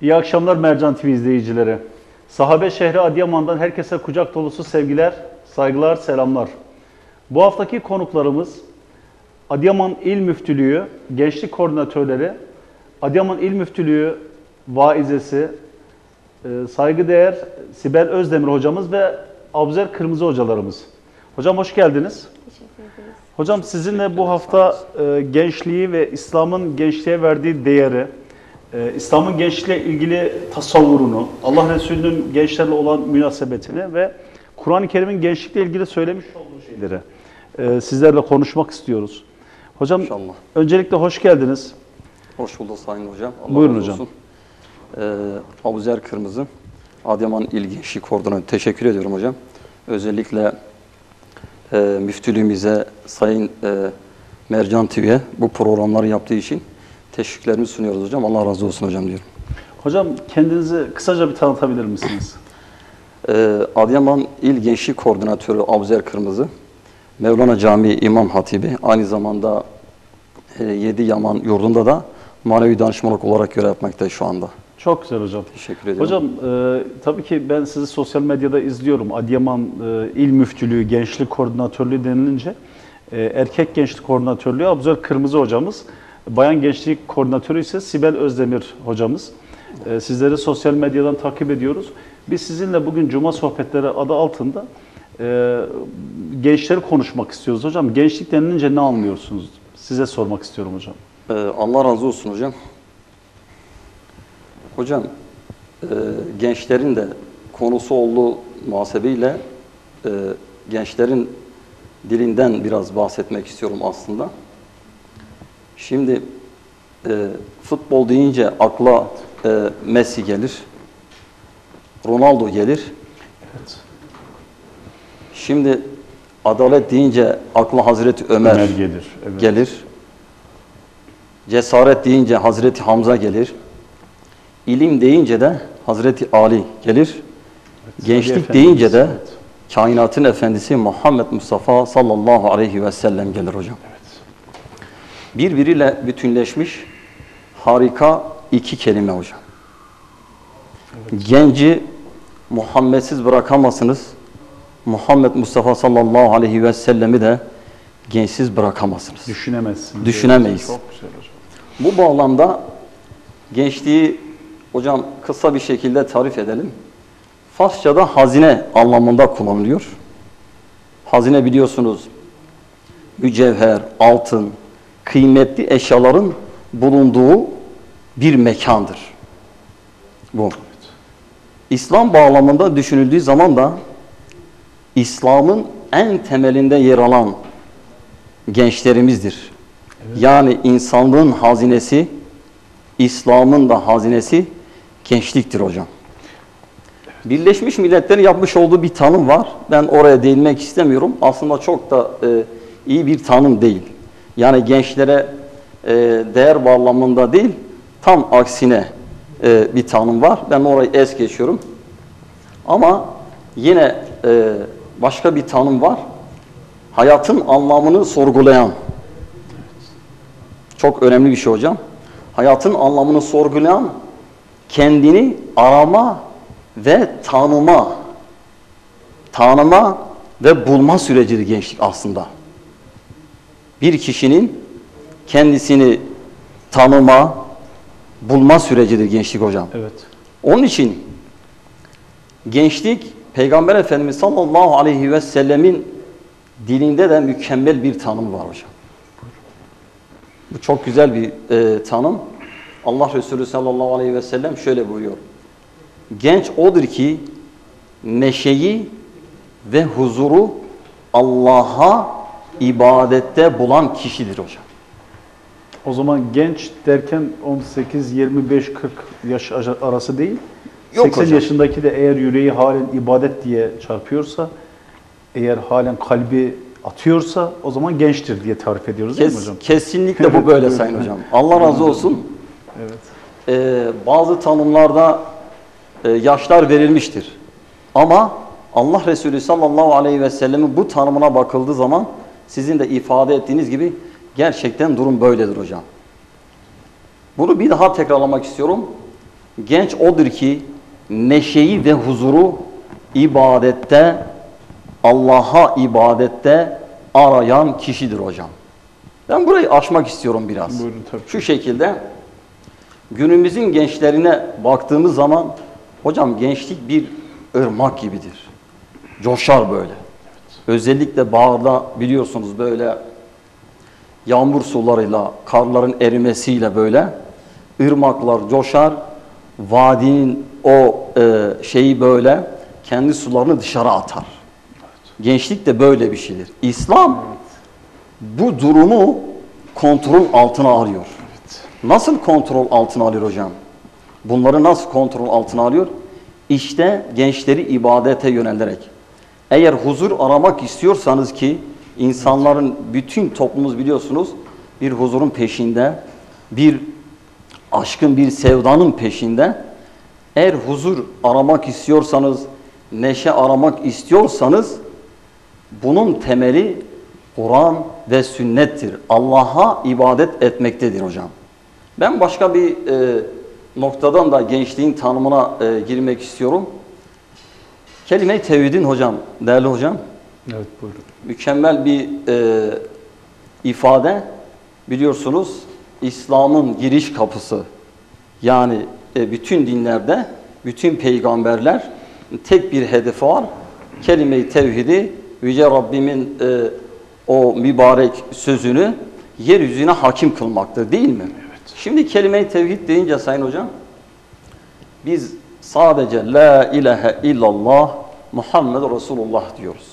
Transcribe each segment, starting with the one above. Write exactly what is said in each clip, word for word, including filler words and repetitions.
İyi akşamlar Mercan T V izleyicileri. Sahabe şehri Adıyaman'dan herkese kucak dolusu sevgiler, saygılar, selamlar. Bu haftaki konuklarımız Adıyaman İl Müftülüğü Gençlik Koordinatörleri, Adıyaman İl Müftülüğü vaizesi, saygıdeğer Sibel Özdemir hocamız ve Abuzer Kırmızı hocalarımız. Hocam hoş geldiniz. Teşekkür ederiz. Hocam sizinle bu hafta gençliği ve İslam'ın gençliğe verdiği değeri, İslam'ın gençliğe ilgili tasavvurunu, Allah Resulü'nün gençlerle olan münasebetini ve Kur'an-ı Kerim'in gençlikle ilgili söylemiş olduğu şeyleri sizlerle konuşmak istiyoruz. Hocam İnşallah. Öncelikle hoş geldiniz. Hoş bulduk Sayın Hocam. Allah Buyurun razı hocam. olsun. Ee, Abuzer Kırmızı, Adıyaman İl Gençlik Koordinatörü teşekkür ediyorum hocam. Özellikle e, müftülüğümüze, Sayın e, Mercan T V'ye bu programları yaptığı için teşekkürlerimi sunuyoruz hocam. Allah razı olsun hocam diyorum. Hocam kendinizi kısaca bir tanıtabilir misiniz? Ee, Adıyaman İl Gençlik Koordinatörü Abuzer Kırmızı, Mevlana Camii İmam Hatibi, aynı zamanda e, Yedi Yaman yurdunda da manevi danışmanlık olarak görev yapmaktayız şu anda. Çok güzel hocam. Teşekkür ediyorum. Hocam e, tabii ki ben sizi sosyal medyada izliyorum. Adıyaman e, İl Müftülüğü Gençlik Koordinatörlüğü denilince e, erkek gençlik koordinatörlüğü Abuzer Kırmızı hocamız. Bayan gençlik koordinatörü ise Sibel Özdemir hocamız. E, sizleri sosyal medyadan takip ediyoruz. Biz sizinle bugün Cuma Sohbetleri adı altında e, gençleri konuşmak istiyoruz. Hocam gençlik denilince ne anlıyorsunuz? Size sormak istiyorum hocam. Ee, Allah razı olsun hocam. Hocam, e, gençlerin de konusu olduğu muhasebeyle e, gençlerin dilinden biraz bahsetmek istiyorum aslında. Şimdi e, futbol deyince akla e, Messi gelir, Ronaldo gelir. Evet. Şimdi adalet deyince akla Hazreti Ömer, Ömer gelir. Evet. gelir. Cesaret deyince Hazreti Hamza gelir. İlim deyince de Hazreti Ali gelir. Evet, Gençlik Ali deyince Efendimiz, de evet. kainatın efendisi Muhammed Mustafa sallallahu aleyhi ve sellem gelir hocam. Evet. Birbiriyle bütünleşmiş harika iki kelime hocam. Evet. Genci Muhammedsiz bırakamazsınız. Muhammed Mustafa sallallahu aleyhi ve sellemi de gençsiz bırakamazsınız. Düşünemezsiniz. Düşünemeyiz. Çok güzel hocam. Bu bağlamda gençliği hocam kısa bir şekilde tarif edelim. Farsçada hazine anlamında kullanılıyor. Hazine biliyorsunuz mücevher, altın, kıymetli eşyaların bulunduğu bir mekandır. Bu. Evet. İslam bağlamında düşünüldüğü zaman da İslam'ın en temelinde yer alan gençlerimizdir. Evet. Yani insanlığın hazinesi, İslam'ın da hazinesi gençliktir hocam. Birleşmiş Milletler'in yapmış olduğu bir tanım var. Ben oraya değinmek istemiyorum. Aslında çok da e, iyi bir tanım değil. Yani gençlere e, değer bağlamında değil, tam aksine e, bir tanım var. Ben orayı es geçiyorum. Ama yine e, başka bir tanım var. Hayatın anlamını sorgulayan. Çok önemli bir şey hocam. Hayatın anlamını sorgulayan, kendini arama ve tanıma, tanıma ve bulma sürecidir gençlik aslında. Bir kişinin kendisini tanıma, bulma sürecidir gençlik hocam. Evet. Onun için gençlik, Peygamber Efendimiz sallallahu aleyhi ve sellemin dilinde de mükemmel bir tanım var hocam. Bu çok güzel bir e, tanım. Allah Resulü sallallahu aleyhi ve sellem şöyle buyuruyor. Genç odur ki neşeyi ve huzuru Allah'a ibadette bulan kişidir hocam. O zaman genç derken on sekiz, yirmi beş, kırk yaş arası değil. Yok seksen hocam. yaşındaki de eğer yüreği halen ibadet diye çarpıyorsa, eğer halen kalbi atıyorsa o zaman gençtir diye tarif ediyoruz değil mi Kes, hocam? kesinlikle bu böyle sayın hocam. Allah razı olsun. Evet. Ee, bazı tanımlarda e, yaşlar verilmiştir. Ama Allah Resulü sallallahu aleyhi ve sellemin bu tanımına bakıldığı zaman sizin de ifade ettiğiniz gibi gerçekten durum böyledir hocam. Bunu bir daha tekrarlamak istiyorum. Genç odur ki neşeyi ve huzuru ibadette, Allah'a ibadette arayan kişidir hocam. Ben burayı açmak istiyorum biraz. Buyurun, tabii. Şu şekilde günümüzün gençlerine baktığımız zaman hocam gençlik bir ırmak gibidir. Coşar böyle. Evet. Özellikle baharda biliyorsunuz böyle yağmur sularıyla, karların erimesiyle böyle ırmaklar coşar. Vadinin o e, şeyi böyle kendi sularını dışarı atar. Evet. Gençlik de böyle bir şeydir. İslam evet. bu durumu kontrol altına alıyor. Evet. Nasıl kontrol altına alıyor hocam? Bunları nasıl kontrol altına alıyor? İşte gençleri ibadete yönelterek. Eğer huzur aramak istiyorsanız ki insanların bütün toplumumuz biliyorsunuz bir huzurun peşinde, bir aşkın, bir sevdanın peşinde. Eğer huzur aramak istiyorsanız, neşe aramak istiyorsanız bunun temeli Kur'an ve sünnettir. Allah'a ibadet etmektedir hocam. Ben başka bir e, noktadan da gençliğin tanımına e, girmek istiyorum. Kelime-i tevhidin hocam, değerli hocam. Evet, buyurun. Mükemmel bir e, ifade. Biliyorsunuz İslam'ın giriş kapısı. Yani e, bütün dinlerde, bütün peygamberler tek bir hedefi var. Kelime-i tevhidi, Yüce Rabbimin e, o mübarek sözünü yeryüzüne hakim kılmaktır değil mi? Evet. Şimdi kelime-i tevhid deyince sayın hocam, biz sadece la ilahe illallah Muhammed Resulullah diyoruz.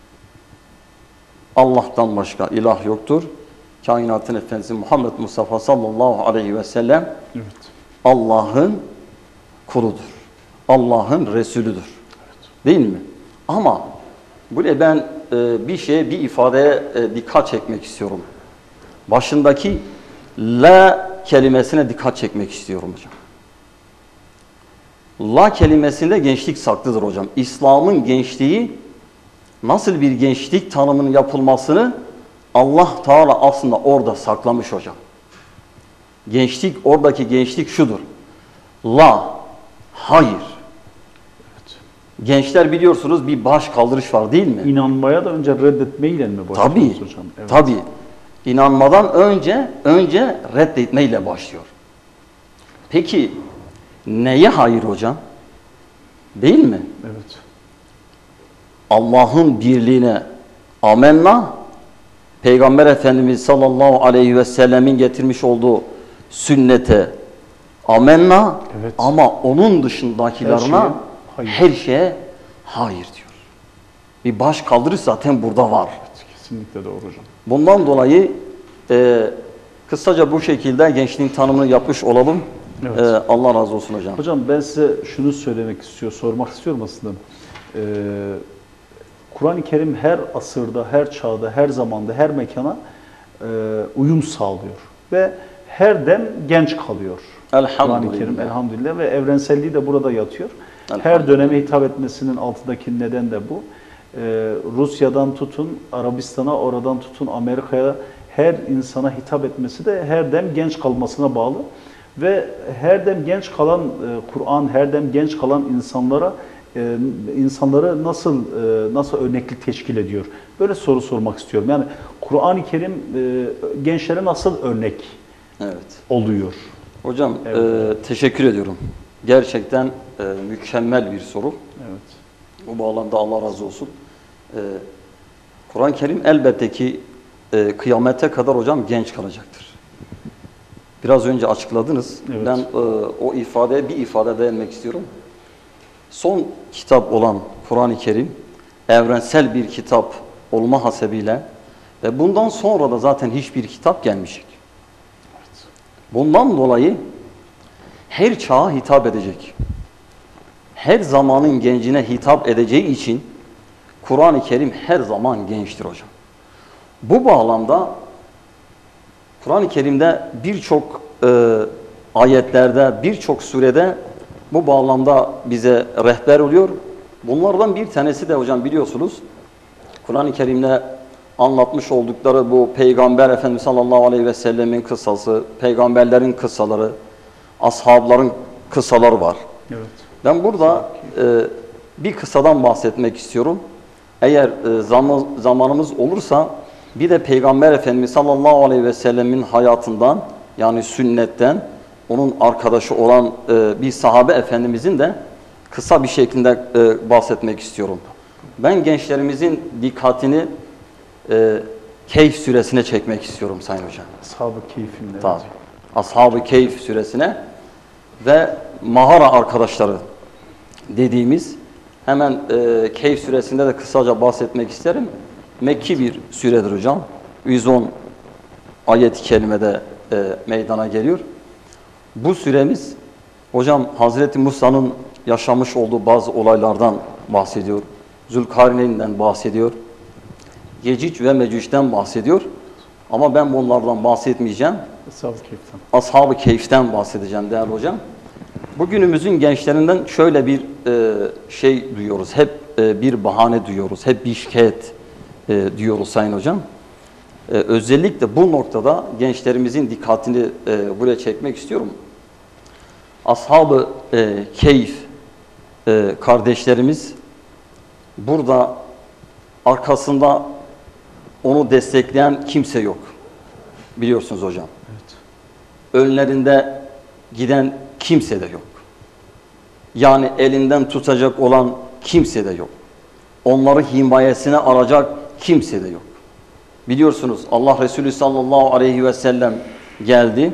Allah'tan başka ilah yoktur. Kainatın Efendisi Muhammed Mustafa sallallahu aleyhi ve sellem evet. Allah'ın kuludur. Allah'ın Resulüdür. Evet. Değil mi? Ama buraya ben e, bir şeye, bir ifadeye e, dikkat çekmek istiyorum. Başındaki la kelimesine dikkat çekmek istiyorum hocam. La kelimesinde gençlik saklıdır hocam. İslam'ın gençliği nasıl bir gençlik tanımının yapılmasını Allah Teala aslında orada saklamış hocam. Gençlik, oradaki gençlik şudur. La, hayır. Evet. Gençler biliyorsunuz bir baş kaldırış var değil mi? İnanmaya da önce reddetmeyle mi başlıyoruz tabii, hocam? Evet. Tabii. İnanmadan önce, önce reddetmeyle başlıyor. Peki neye hayır hocam? Değil mi? Evet. Allah'ın birliğine amenna, Peygamber Efendimiz sallallahu aleyhi ve sellemin getirmiş olduğu sünnete amenna evet. Ama onun dışındakilerine her şeye hayır, her şeye hayır diyor. Bir baş kaldırış zaten burada var. Evet, kesinlikle doğru hocam. Bundan dolayı e, kısaca bu şekilde gençliğin tanımını yapmış olalım. Evet. E, Allah razı olsun hocam. Hocam ben size şunu söylemek istiyor, sormak istiyorum aslında. Ee, Kur'an-ı Kerim her asırda, her çağda, her zamanda, her mekana e, uyum sağlıyor. Ve her dem genç kalıyor. Kur'an-ı Kerim elhamdülillah ve evrenselliği de burada yatıyor. Her döneme hitap etmesinin altındaki neden de bu. Ee, Rusya'dan tutun, Arabistan'a, oradan tutun, Amerika'ya her insana hitap etmesi de her dem genç kalmasına bağlı. Ve her dem genç kalan e, Kur'an, her dem genç kalan insanlara e, insanları nasıl e, nasıl örneklik teşkil ediyor? Böyle soru sormak istiyorum. Yani Kur'an-ı Kerim e, gençlere nasıl örnek evet. oluyor? Hocam evet. e, teşekkür ediyorum. Gerçekten e, mükemmel bir soru. Evet. Bu bağlamda Allah razı olsun. E, Kur'an-ı Kerim elbette ki e, kıyamete kadar hocam genç kalacaktır. Biraz önce açıkladınız. Evet. Ben e, o ifadeye bir ifade değinmek istiyorum. Son kitap olan Kur'an-ı Kerim evrensel bir kitap olma hasebiyle ve bundan sonra da zaten hiçbir kitap gelmeyecek. Evet. Bundan dolayı her çağa hitap edecek. Her zamanın gencine hitap edeceği için Kur'an-ı Kerim her zaman gençtir hocam. Bu bağlamda Kur'an-ı Kerim'de birçok e, ayetlerde, birçok surede bu bağlamda bize rehber oluyor. Bunlardan bir tanesi de hocam biliyorsunuz Kur'an-ı Kerim'de anlatmış oldukları bu Peygamber Efendimiz sallallahu aleyhi ve sellemin kıssası, peygamberlerin kıssaları, ashabların kıssalar var. Evet. Ben burada e, bir kıssadan bahsetmek istiyorum. Eğer e, zaman, zamanımız olursa bir de Peygamber Efendimiz sallallahu aleyhi ve sellemin hayatından, yani sünnetten, onun arkadaşı olan e, bir sahabe efendimizin de kısa bir şekilde e, bahsetmek istiyorum. Ben gençlerimizin dikkatini e, Keyf suresine çekmek istiyorum Sayın Hocam. Ashab-ı Keyf'in. Tabii. Ashab-ı Keyf suresine ve Mahara arkadaşları dediğimiz, hemen e, Keyf suresinde de kısaca bahsetmek isterim. Mekki bir suredir hocam. yüz on ayet-i kerimede e, meydana geliyor. Bu suremiz hocam Hazreti Musa'nın yaşamış olduğu bazı olaylardan bahsediyor. Zülkarneyn'den bahsediyor. Yecic ve Mecüc'ten bahsediyor. Ama ben bunlardan bahsetmeyeceğim. Ashab-ı Keyf'ten. Ashab-ı Keyf'ten bahsedeceğim değerli hocam. Bugünümüzün gençlerinden şöyle bir e, şey duyuyoruz. Hep e, bir bahane duyuyoruz. Hep bir şikayet e, diyoruz Sayın Hocam. E, özellikle bu noktada gençlerimizin dikkatini e, buraya çekmek istiyorum. Ashab-ı e, Keyf e, kardeşlerimiz burada arkasında onu destekleyen kimse yok. Biliyorsunuz hocam. Evet. Önlerinde giden kimse de yok. Yani elinden tutacak olan kimse de yok. Onları himayesine alacak kimse de yok. Biliyorsunuz Allah Resulü sallallahu aleyhi ve sellem geldi.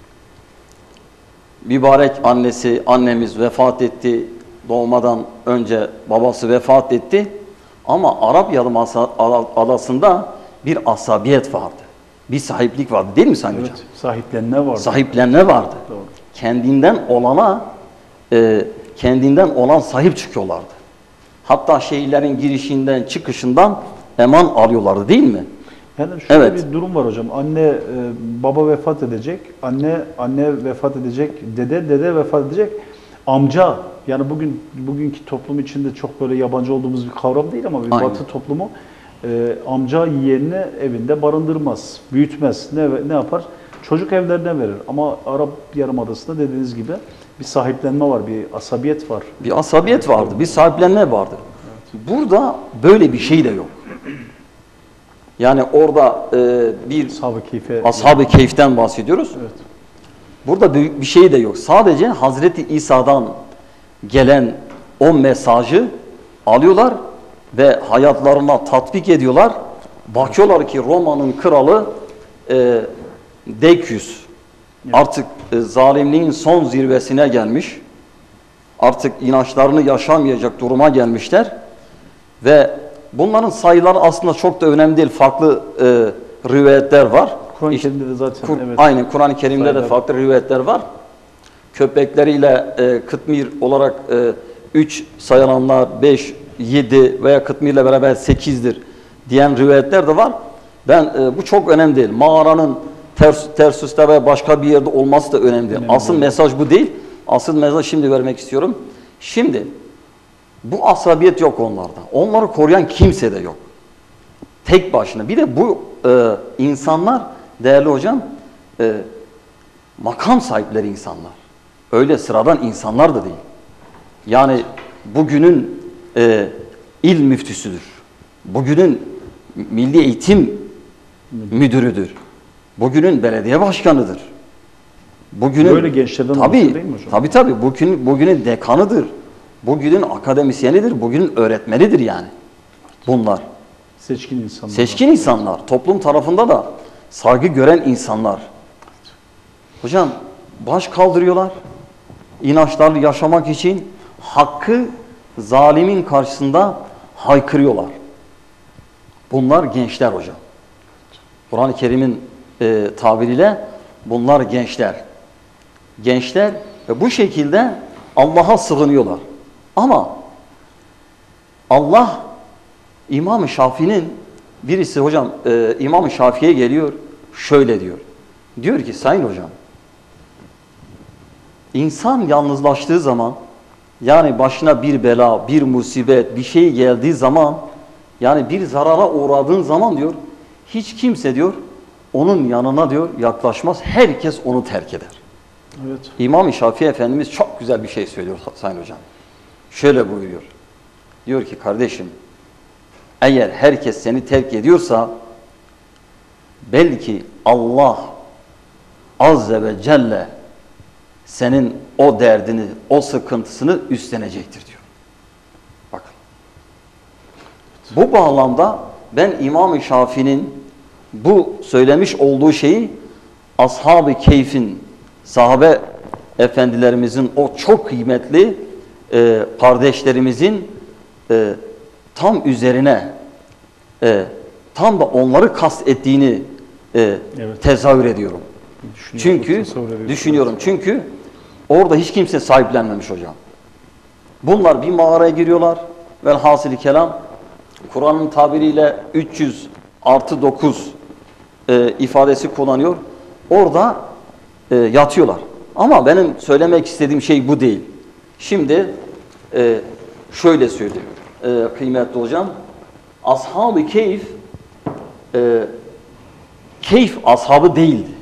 Mübarek annesi, annemiz vefat etti. Doğmadan önce babası vefat etti. Ama Arap Yarımada adasında bir asabiyet vardı. Bir sahiplik vardı değil mi Sayın Evet, Hocam? sahiplenme vardı. Sahiplenme vardı. Doğru. Kendinden olana, e, kendinden olan sahip çıkıyorlardı. Hatta şehirlerin girişinden, çıkışından eman alıyorlardı değil mi? Yani şöyle Evet. bir durum var hocam. Anne, e, baba vefat edecek. Anne, anne vefat edecek. Dede, dede vefat edecek. Amca, yani bugün bugünkü toplum içinde çok böyle yabancı olduğumuz bir kavram değil ama bir Aynen. Batı toplumu e, amca yeğenini evinde barındırmaz, büyütmez. Ne ne yapar? Çocuk evlerine verir. Ama Arap Yarımadası'nda dediğiniz gibi bir sahiplenme var, bir asabiyet var. Bir asabiyet vardı, bir sahiplenme vardı. Burada böyle bir şey de yok. Yani orada e, bir Ashab-ı Keyf'e Ashab-ı Keyf'ten bahsediyoruz. Evet. Burada büyük bir şey de yok. Sadece Hazreti İsa'dan gelen o mesajı alıyorlar ve hayatlarına tatbik ediyorlar. Bakıyorlar ki Roma'nın kralı e, Decius artık e, zalimliğin son zirvesine gelmiş. Artık inançlarını yaşamayacak duruma gelmişler. Ve bunların sayıları aslında çok da önemli değil. Farklı e, rivayetler var. Kur'an-ı İşte, Kerim'de de zaten Kur, evet. Aynen Kur'an-ı Kerim'de Sayılar. de farklı rivayetler var. Köpekleriyle e, kıtmir olarak üç sayılanlar, beş, yedi veya kıtmirle beraber sekizdir diyen rivayetler de var. Ben e, bu çok önemli değil. Mağaranın ters, Tersus'ta veya başka bir yerde olması da önemli değil. Önemli Asıl değil. mesaj bu değil. Asıl mesaj şimdi vermek istiyorum. Şimdi bu asabiyet yok onlarda. Onları koruyan kimse de yok. Tek başına. Bir de bu e, insanlar değerli hocam e, makam sahipleri insanlar. Öyle sıradan insanlar da değil. Yani bugünün e, il müftüsüdür. Bugünün milli eğitim müdürüdür. Bugünün belediye başkanıdır. Bugünün Böyle gençlerden tabii, oluşuyor değil mi hocam? tabii tabii bugün bugünün dekanıdır. Bugünün akademisyenidir. Bugünün öğretmenidir yani. Bunlar. Seçkin insanlar. Seçkin insanlar. Toplum tarafında da saygı gören insanlar. Hocam baş kaldırıyorlar. İnançlarını yaşamak için hakkı zalimin karşısında haykırıyorlar. Bunlar gençler hocam. Kur'an-ı Kerim'in e, tabiriyle bunlar gençler. Gençler ve bu şekilde Allah'a sığınıyorlar. Ama Allah İmam-ı Şafii'nin birisi hocam e, İmam-ı Şafii'ye geliyor şöyle diyor. Diyor ki sayın hocam insan yalnızlaştığı zaman yani başına bir bela, bir musibet, bir şey geldiği zaman yani bir zarara uğradığın zaman diyor hiç kimse diyor onun yanına diyor yaklaşmaz. Herkes onu terk eder. Evet. İmam-ı Şafii Efendimiz çok güzel bir şey söylüyor Sayın Hocam. Şöyle buyuruyor. Diyor ki kardeşim, eğer herkes seni terk ediyorsa belki Allah Azze ve Celle senin o derdini, o sıkıntısını üstlenecektir diyor. Bakın. Bu bağlamda ben İmam-ı Şafii'nin bu söylemiş olduğu şeyi Ashab-ı Keyf'in, sahabe efendilerimizin, o çok kıymetli e, kardeşlerimizin e, tam üzerine e, tam da onları kastettiğini e, Evet. tezahür ediyorum. Çünkü Tasavvur ediyorum. düşünüyorum. Çünkü orada hiç kimse sahiplenmemiş hocam. Bunlar bir mağaraya giriyorlar. Velhasıl kelam Kur'an'ın tabiriyle üç yüz artı dokuz e, ifadesi kullanıyor. Orada e, yatıyorlar. Ama benim söylemek istediğim şey bu değil. Şimdi e, şöyle söyleyeyim e, kıymetli hocam. Ashab-ı Keyf e, keyif ashabı değildi.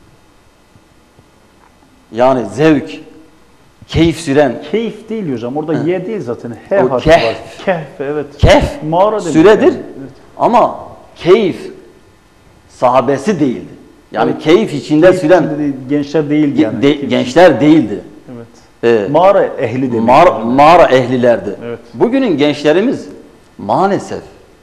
Yani zevk, keyif süren, Keyif değil hocam. Orada ye değil zaten. H O harfi kehf. var. Kehf, evet. kehf Mağara demek süredir yani. Evet. ama keyif sahabesi değildi. Yani Evet. keyif içinde Keyif süren içinde değil, gençler değildi yani. de- Keyif- gençler değildi. Evet. Ee, Mağara ehli demek. mağara, yani. mağara ehlilerdi. Evet. Bugünün gençlerimiz maalesef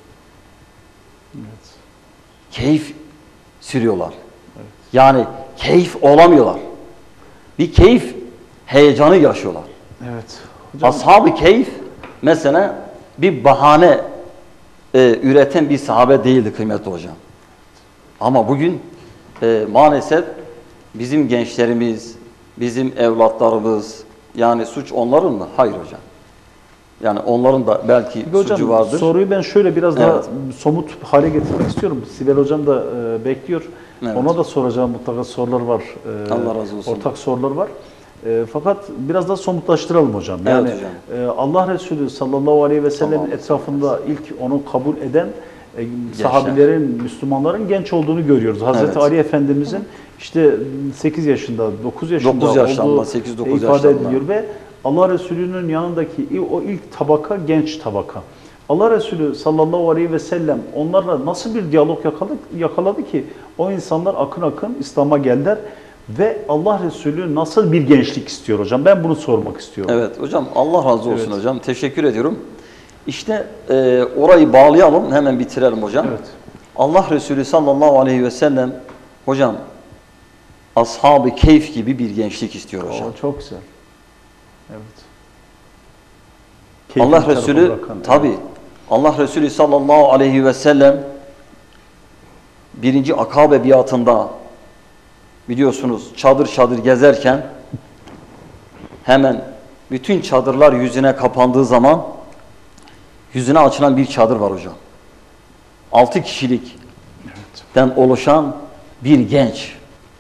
Evet. keyif sürüyorlar. Yani keyif olamıyorlar. Bir keyif heyecanı yaşıyorlar. Evet. Hocam, Ashab-ı keyif mesela bir bahane e, üreten bir sahabe değildi kıymetli hocam. Ama bugün e, maalesef bizim gençlerimiz, bizim evlatlarımız, yani suç onların mı? Hayır hocam. Yani onların da belki Peki hocam, suçu vardır. soruyu ben şöyle biraz Evet. daha somut hale getirmek istiyorum. Sibel hocam da e, bekliyor. Evet. Ona da soracağım, mutlaka sorular var. E, Allah razı olsun. Ortak sorular var. E, fakat biraz daha somutlaştıralım hocam. Yani Evet hocam. e, Allah Resulü sallallahu aleyhi ve sellem'in Allah'ım etrafında ilk onu kabul eden e, sahabilerin, Müslümanların genç olduğunu görüyoruz. Hazreti Evet. Ali Efendimizin işte sekiz yaşında, dokuz yaşında dokuz yaşlarında, olduğu sekiz dokuz ifade yaşlarında. ediliyor ve Allah Resulü'nün yanındaki o ilk tabaka genç tabaka. Allah Resulü sallallahu aleyhi ve sellem onlarla nasıl bir diyalog yakaladı, yakaladı ki o insanlar akın akın İslam'a geldiler ve Allah Resulü nasıl bir gençlik istiyor hocam? Ben bunu sormak istiyorum. Evet hocam, Allah razı olsun Evet. hocam. Teşekkür ediyorum. İşte e, orayı bağlayalım, hemen bitirelim hocam. Evet. Allah Resulü sallallahu aleyhi ve sellem hocam ashab-ı keyf gibi bir gençlik istiyor hocam. Oo, çok güzel. Evet. Allah Keyfini Resulü tarafa bırakan, tabi evet. Allah Resulü sallallahu aleyhi ve sellem birinci Akabe biatında biliyorsunuz çadır çadır gezerken hemen bütün çadırlar yüzüne kapandığı zaman yüzüne açılan bir çadır var hocam. Altı kişilikten oluşan bir genç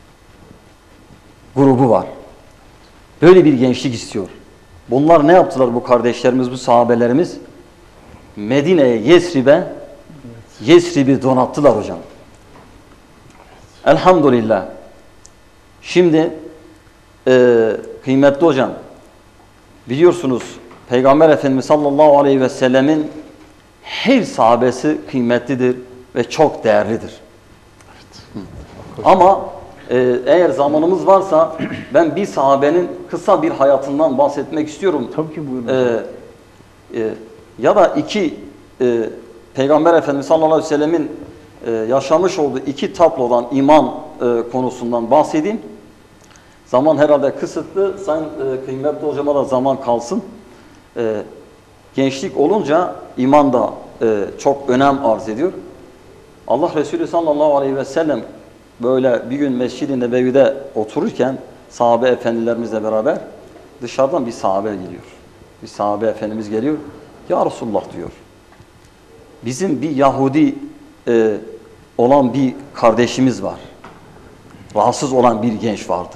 grubu var. Böyle bir gençlik istiyor. Bunlar ne yaptılar bu kardeşlerimiz, bu sahabelerimiz? Medine'ye, Yesrib'e, Yesrib'i donattılar hocam. Elhamdülillah. Şimdi e, kıymetli hocam, biliyorsunuz Peygamber Efendimiz sallallahu aleyhi ve sellemin her sahabesi kıymetlidir ve çok değerlidir. Hı. Ama e, eğer zamanımız varsa ben bir sahabenin kısa bir hayatından bahsetmek istiyorum. Tabii ki buyurun. E, e, ya da iki e, Peygamber Efendimiz sallallahu aleyhi ve sellemin e, yaşamış olduğu iki tablodan iman e, konusundan bahsedeyim. Zaman herhalde kısıtlı. Sayın e, kıymetli hocama da zaman kalsın. E, gençlik olunca iman da e, çok önem arz ediyor. Allah Resulü sallallahu aleyhi ve sellem böyle bir gün Mescid-i Nebevi'de otururken sahabe efendilerimizle beraber dışarıdan bir sahabe geliyor. Bir sahabe efendimiz geliyor. Ya Resulullah diyor. Bizim bir Yahudi e, olan bir kardeşimiz var. Rahatsız olan bir genç vardı.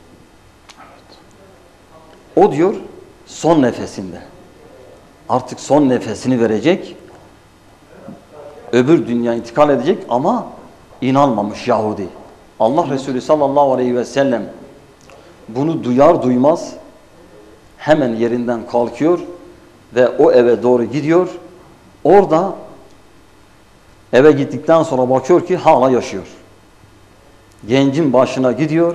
O diyor son nefesinde. Artık son nefesini verecek. Öbür dünya intikal edecek ama inanmamış Yahudi. Allah Resulü sallallahu aleyhi ve sellem bunu duyar duymaz hemen yerinden kalkıyor ve o eve doğru gidiyor. Orada eve gittikten sonra bakıyor ki hala yaşıyor. Gencin başına gidiyor.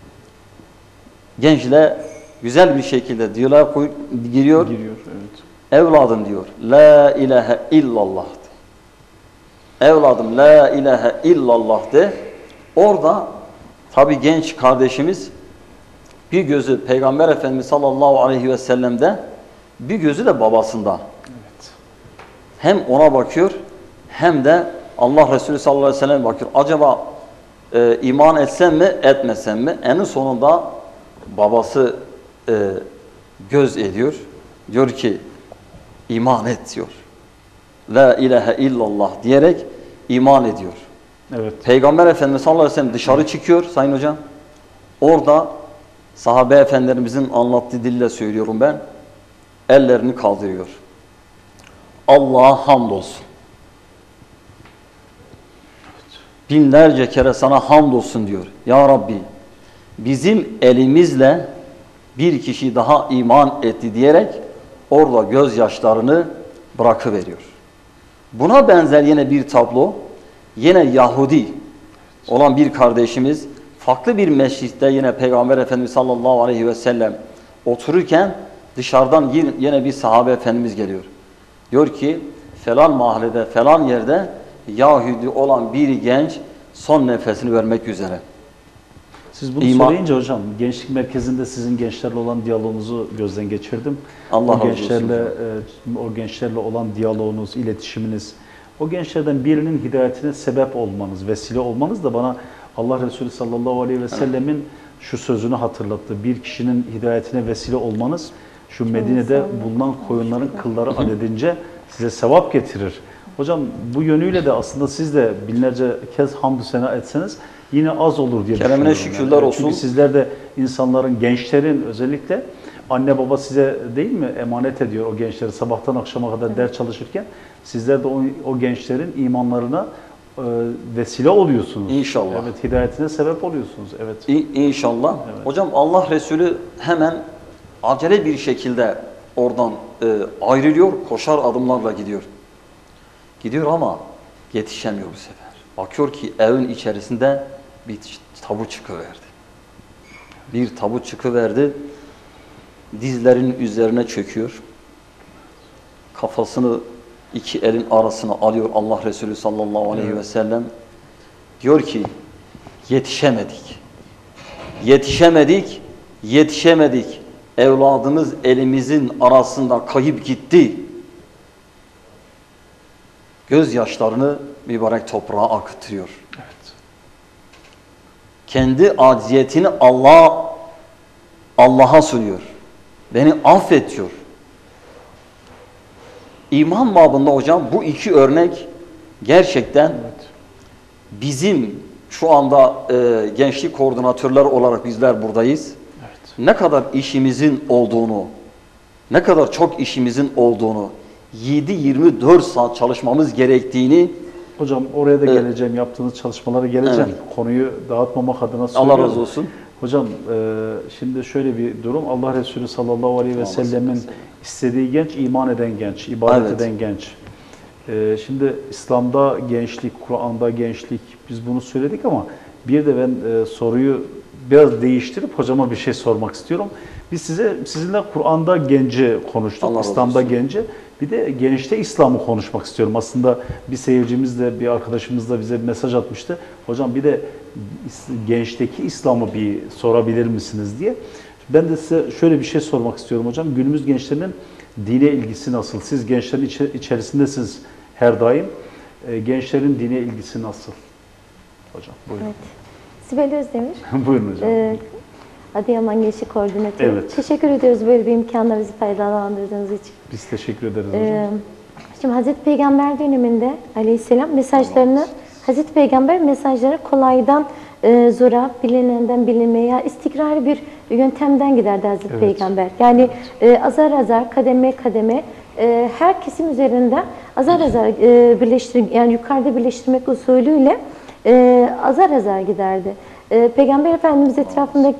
Gençle güzel bir şekilde diyaloğa koy- giriyor. Giriyor, evet. Evladım diyor. La ilahe illallah de. Evladım la ilahe illallah de. Orada tabi genç kardeşimiz bir gözü Peygamber Efendimiz sallallahu aleyhi ve sellem'de, bir gözü de babasında. Evet. Hem ona bakıyor hem de Allah Resulü sallallahu aleyhi ve sellem bakıyor. Acaba e, iman etsem mi etmesem mi? En sonunda babası e, göz ediyor. Diyor ki iman et diyor. La ilahe illallah diyerek iman ediyor. Evet. Peygamber Efendimiz sallallahu aleyhi ve sellem dışarı çıkıyor sayın hocam. Orada sahabe efendilerimizin anlattığı dille söylüyorum ben. Ellerini kaldırıyor. Allah'a hamdolsun. Binlerce kere sana hamdolsun diyor. Ya Rabbi bizim elimizle bir kişi daha iman etti diyerek orada gözyaşlarını bırakıveriyor. Buna benzer yine bir tablo, yine Yahudi olan bir kardeşimiz farklı bir mescitte yine Peygamber Efendimiz sallallahu aleyhi ve sellem otururken dışarıdan yine bir sahabe efendimiz geliyor. Diyor ki falan mahallede falan yerde Yahudi olan bir genç son nefesini vermek üzere. Siz bunu İman... söyleyince hocam, gençlik merkezinde sizin gençlerle olan diyaloğunuzu gözden geçirdim. Allah o razı gençlerle, olsun. e, o gençlerle olan diyaloğunuz, iletişiminiz, o gençlerden birinin hidayetine sebep olmanız, vesile olmanız da bana Allah Resulü sallallahu aleyhi ve sellemin şu sözünü hatırlattı. Bir kişinin hidayetine vesile olmanız, şu Medine'de bulunan koyunların kılları adedince size sevap getirir. Hocam bu yönüyle de aslında siz de binlerce kez hamdü sena etseniz yine az olur diye Keremine düşünüyorum. şükürler yani. olsun. Çünkü sizler de insanların, gençlerin özellikle anne baba size değil mi emanet ediyor o gençleri sabahtan akşama kadar ders çalışırken. Sizler de o, o gençlerin imanlarına e, vesile oluyorsunuz. İnşallah. Evet, hidayetine sebep oluyorsunuz. Evet. İ- İnşallah. Evet. Hocam Allah Resulü hemen acele bir şekilde oradan e, ayrılıyor, koşar adımlarla gidiyor. Gidiyor ama yetişemiyor bu sefer. Bakıyor ki evin içerisinde bir tabu çıkıverdi. Bir tabu çıkıverdi. Dizlerinin üzerine çöküyor. Kafasını iki elin arasına alıyor Allah Resulü sallallahu aleyhi ve sellem. Diyor ki yetişemedik. Yetişemedik. Yetişemedik. Evladımız elimizin arasında kayıp gitti. Gözyaşlarını mübarek toprağa akıtıyor. Evet. Kendi acziyetini Allah Allah'a sunuyor. Beni affet diyor. İman babında hocam bu iki örnek gerçekten Evet. bizim şu anda e, gençlik koordinatörler olarak bizler buradayız. Evet. Ne kadar işimizin olduğunu, ne kadar çok işimizin olduğunu, yedi yirmi dört saat çalışmamız gerektiğini Hocam oraya da Evet. geleceğim, yaptığınız çalışmalara geleceğim. Evet. Konuyu dağıtmamak adına söylüyorum. Allah razı olsun. Hocam e, şimdi şöyle bir durum, Allah Resulü sallallahu aleyhi ve Allah sellemin razı olsun. istediği genç, iman eden genç, ibadet Evet. eden genç. E, şimdi İslam'da gençlik, Kur'an'da gençlik, biz bunu söyledik ama bir de ben e, soruyu biraz değiştirip hocama bir şey sormak istiyorum. Biz size sizinle Kur'an'da genci konuştuk, Allah razı İslam'da olsun. genci. Bir de gençte İslam'ı konuşmak istiyorum. Aslında bir seyircimiz de, bir arkadaşımız da bize bir mesaj atmıştı. Hocam bir de gençteki İslam'ı bir sorabilir misiniz diye. Ben de size şöyle bir şey sormak istiyorum hocam. Günümüz gençlerinin dine ilgisi nasıl? Siz gençlerin içi- içerisindesiniz her daim. E, gençlerin dine ilgisi nasıl? Hocam buyurun. Evet. Sibel Özdemir, Buyurun hocam. e, Adıyaman Gençlik Koordinatörü. Evet. Teşekkür ediyoruz böyle bir imkanla bizi faydalandırdığınız için. Biz teşekkür ederiz hocam. E, şimdi Hazreti Peygamber döneminde aleyhisselam mesajlarını, Hazreti Peygamber mesajları kolaydan e, zora, bilinenden bilinmeye, istikrarlı bir yöntemden giderdi Hazreti Evet. Peygamber. Yani e, azar azar, kademe kademe, e, her kesim üzerinde azar azar e, birleştir, yani yukarıda birleştirmek usulüyle e, azar azar giderdi. E, Peygamber Efendimiz etrafındaki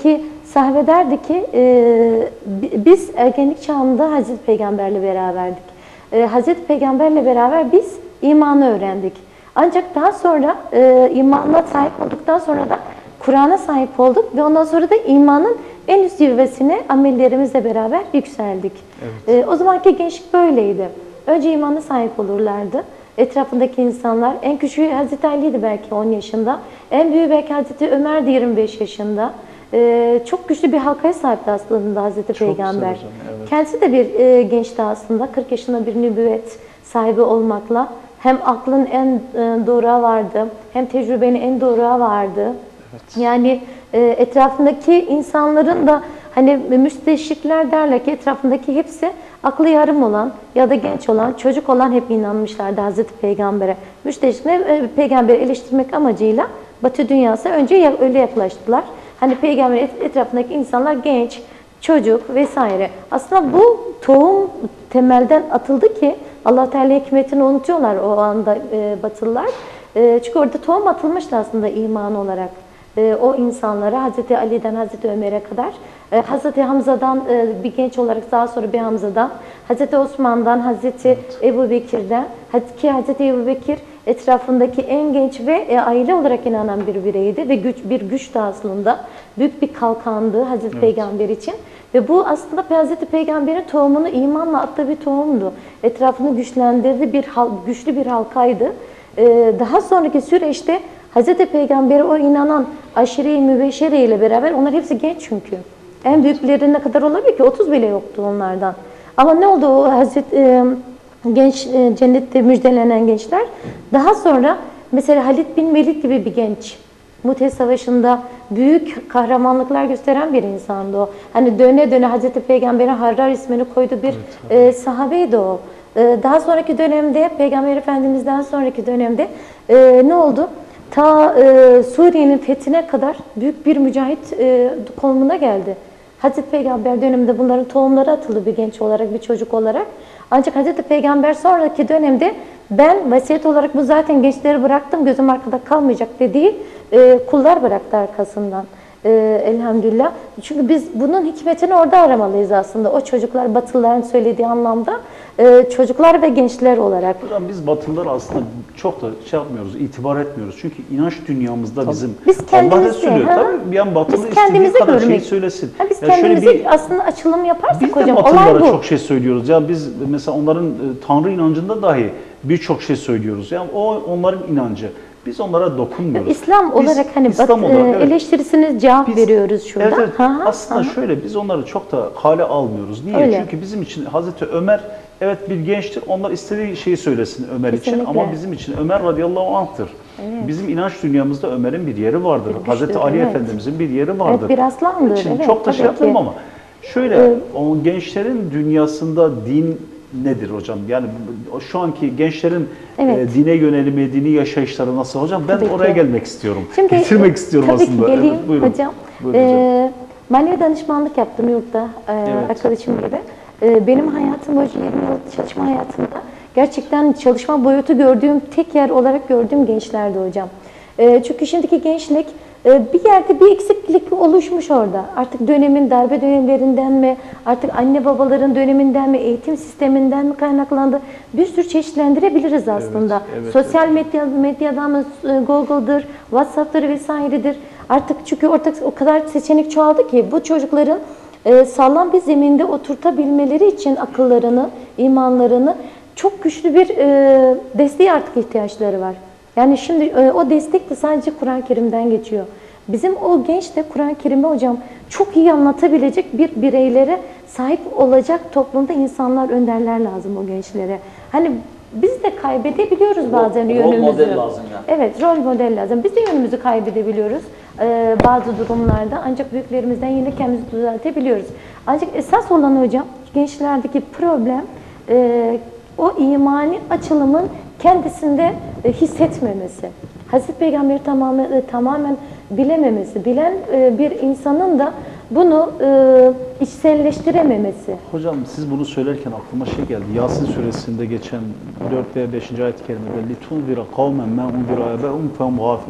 sahabe derdi ki e, biz ergenlik çağında Hazreti Peygamberle beraberdik. E, Hazreti Peygamberle beraber biz imanı öğrendik. Ancak daha sonra e, imanına sahip olduktan sonra da Kur'an'a sahip olduk ve ondan sonra da imanın en üst zirvesine amellerimizle beraber yükseldik. Evet. E, o zamanki gençlik böyleydi. Önce imana sahip olurlardı. Etrafındaki insanlar, en küçüğü Hazreti Ali'ydi belki on yaşında, en büyüğü belki Hazreti Ömer'di yirmi beş yaşında. Ee, çok güçlü bir halkaya sahipti aslında Hazreti çok Peygamber. Hocam, evet. Kendisi de bir e, gençti aslında, kırk yaşında bir nübüvvet sahibi olmakla. Hem aklın en e, doğruğa vardı, hem tecrübenin en doğruğa vardı. Evet. Yani e, etrafındaki insanların da hani müsteşrikler derler ki etrafındaki hepsi aklı yarım olan ya da genç olan, çocuk olan hep inanmışlardı Hazreti Peygamber'e. Müsteşrikler e, peygamberi eleştirmek amacıyla Batı dünyası önce ya, öyle yaklaştılar. Hani peygamberin etrafındaki insanlar genç, çocuk vesaire. Aslında bu tohum temelden atıldı ki Allah Teala hikmetini unutuyorlar o anda e, Batılılar. E, çünkü orada tohum atılmıştı aslında iman olarak. E, o insanlara Hazreti Ali'den Hazreti Ömer'e kadar, e, Hazreti Hamza'dan e, bir genç olarak daha sonra bir Hamza'dan, Hazreti Osman'dan, Hazreti Ebu Bekir'den, ki Hazreti Ebu Bekir etrafındaki en genç ve e, aile olarak inanan bir bireydi ve güç bir güç de aslında büyük bir kalkandı Hazreti evet. Peygamber için. Ve bu aslında Hazreti Peygamber'in tohumunu imanla attığı bir tohumdu. Etrafını güçlendirdi, bir güçlü bir halkaydı. Ee, daha sonraki süreçte Hazreti Peygamber'e o inanan aşire-i mübeşşere ile beraber, onlar hepsi genç çünkü. En büyükleri ne kadar olabilir ki? otuz bile yoktu onlardan. Ama ne oldu o Hazreti e, genç e, cennette müjdelenen gençler? Daha sonra mesela Halid bin Velid gibi bir genç. Mu'te Savaşı'nda büyük kahramanlıklar gösteren bir insandı o. Hani döne döne Hazreti Peygamber'in Harrar ismini koyduğu bir evet, e, sahabeydi o. E, daha sonraki dönemde, Peygamber Efendimiz'den sonraki dönemde e, ne oldu? Ta e, Suriye'nin fethine kadar büyük bir mücahit e, konumuna geldi. Hazreti Peygamber döneminde bunların tohumları atıldı bir genç olarak, bir çocuk olarak. Ancak Hazreti Peygamber sonraki dönemde ben vasiyet olarak bu zaten gençleri bıraktım, gözüm arkada kalmayacak dediği e, kullar bıraktı arkasından. E, elhamdülillah. Çünkü biz bunun hikmetini orada aramalıyız aslında. O çocuklar, Batılıların söylediği anlamda e, çocuklar ve gençler olarak. Hocam biz Batılılar aslında çok da şey yapmıyoruz, itibar etmiyoruz. Çünkü inanç dünyamızda tabii. Bizim biz Allah da söylüyor. Ha? Tabii bir an Batılı istediği kadar görmek. Şeyi söylesin. Ha, biz ya kendimize bir, aslında açılım yaparsak biz hocam, biz de Batılılara çok şey söylüyoruz. Ya biz mesela onların e, Tanrı inancında dahi birçok şey söylüyoruz. Yani o onların inancı. Biz onlara dokunmuyoruz. İslam biz, olarak hani İslam bat, olarak, evet. eleştirisine cevap biz, veriyoruz şurada. Evet, evet. Ha, aslında ha. şöyle biz onları çok da hale almıyoruz. Niye? Öyle. Çünkü bizim için Hazreti Ömer evet bir gençtir. Onlar istediği şeyi söylesin Ömer Kesinlikle. için ama bizim için Ömer radıyallahu anh'tır. Evet. Bizim inanç dünyamızda Ömer'in bir yeri vardır. Bir Hazreti Ali evet. Efendimizin bir yeri vardır. Evet, bir aslandır. Için evet, çok da şey yaptım ama şöyle ee, o gençlerin dünyasında din nedir hocam? Yani şu anki gençlerin evet. e, dine yönelimi, dini yaşayışları nasıl hocam? Ben tabii oraya ki. gelmek istiyorum. Şimdi, Getirmek istiyorum tabii aslında. Tabii ki geleyim evet, buyurun. hocam. Buyurun hocam. Ee, manevi danışmanlık yaptım yurtta e, evet. arkadaşım gibi. E, benim hayatım boyunca yirmi yıl çalışma hayatımda gerçekten çalışma boyutu gördüğüm, tek yer olarak gördüğüm gençlerdi hocam. E, çünkü şimdiki gençlik bir yerde bir eksiklik oluşmuş orada. Artık dönemin darbe dönemlerinden mi, artık anne babaların döneminden mi, eğitim sisteminden mi kaynaklandı? Bir sürü çeşitlendirebiliriz aslında. Evet, evet, Sosyal evet. medya, medyadan mı, Google'dır, WhatsApp'tır vesairedir. Artık çünkü ortak o kadar seçenek çoğaldı ki bu çocukların e, sağlam bir zeminde oturtabilmeleri için akıllarını, imanlarını çok güçlü bir e, desteğe artık ihtiyaçları var. Yani şimdi e, o destek de sadece Kur'an-ı Kerim'den geçiyor. Bizim o genç de Kur'an-ı Kerim'i hocam çok iyi anlatabilecek bir bireylere sahip olacak toplumda insanlar, önderler lazım o gençlere. Hani biz de kaybedebiliyoruz bazen rol, yönümüzü. Rol model lazım yani. Evet, rol model lazım. Biz de yönümüzü kaybedebiliyoruz e, bazı durumlarda. Ancak büyüklerimizden yine kendimizi düzeltebiliyoruz. Ancak esas olan hocam gençlerdeki problem e, o imani açılımın kendisinde e, hissetmemesi. Hazreti Peygamber'i tamamen, e, tamamen bilememesi, bilen e, bir insanın da bunu e, içselleştirememesi. Hocam siz bunu söylerken aklıma şey geldi. Yasin suresinde geçen dört veya beşinci ayet-i kerimede لِتُنْذِرَ قَوْمًا مَا اُنْذِرَ اَبَاهُمْ فَهُمْ غَافِلُونَ